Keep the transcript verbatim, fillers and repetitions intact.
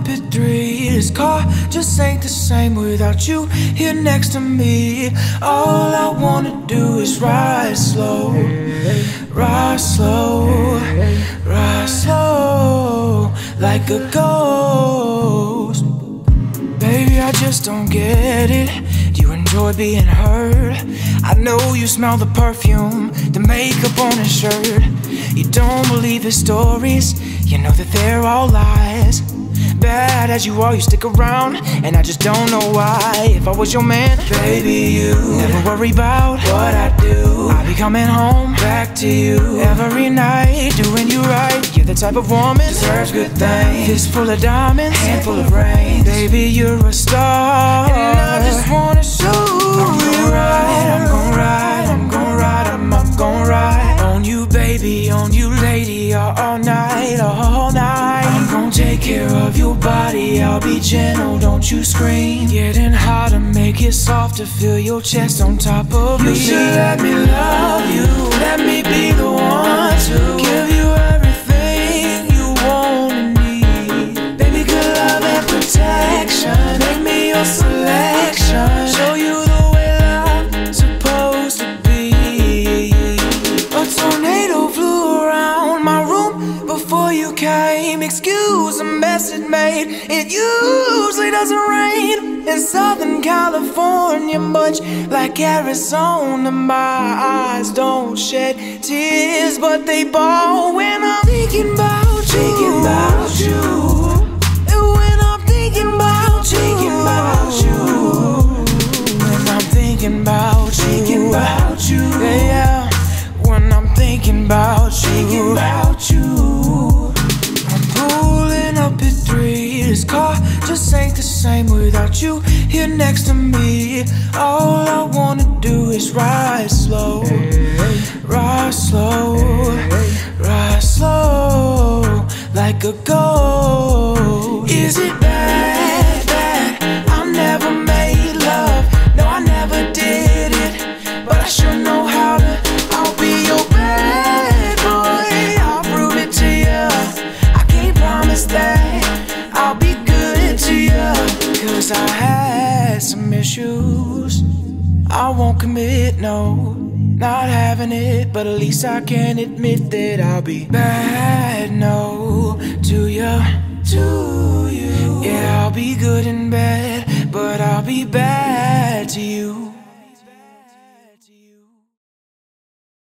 at three. This car just ain't the same without you here next to me. All I wanna do is ride slow, ride slow, ride slow, like a ghost. Baby, I just don't get it. Do you enjoy being hurt? I know you smell the perfume, the makeup on his shirt. You don't believe his stories, you know that they're all lies. Bad as you are, you stick around, and I just don't know why. If I was your man, baby, you never worry about what I do. I'll be coming home back to you every night, doing you right. You're the type of woman deserves good things. Fist full of diamonds, handful of rain. Baby, you're a star, and I just wanna show you right. I'm gon' ride, I'm gon' ride, I'm, I'm gon' ride on you, baby, on you, lady, all, all night, all night. I'm gon' take care of your body, I'll be gentle, don't you scream. Getting hotter, make it softer, feel your chest on top of me. You should let me love you, let me be the one to give you everything you want and need. Baby, good love and protection, make me your selection, show you the way love's supposed to be. A tornado flew around my room before you came. Excuse the mess it made, it usually doesn't rain in Southern California, much like Arizona. My eyes don't shed tears, but they ball when I'm thinking about you, thinking about you. And when I'm thinking about you, thinking about you. When I'm thinking about you, thinking about you. Yeah, yeah. When I'm thinking about you, thinking about you. I'm pulling up at three. This car just ain't the same without you here next to me. All I wanna do is ride slow, ride slow, ride slow, like a ghost. Is it bad that I never made love? No, I never did it, but I sure know how to. I'll be your bad boy, I'll prove it to you. I can't promise that I'll be good to you, cause I had some issues. I won't commit, no, not having it, but at least I can admit that I'll be bad, no, to you, to you. Yeah, I'll be good in bed, but I'll be bad to you.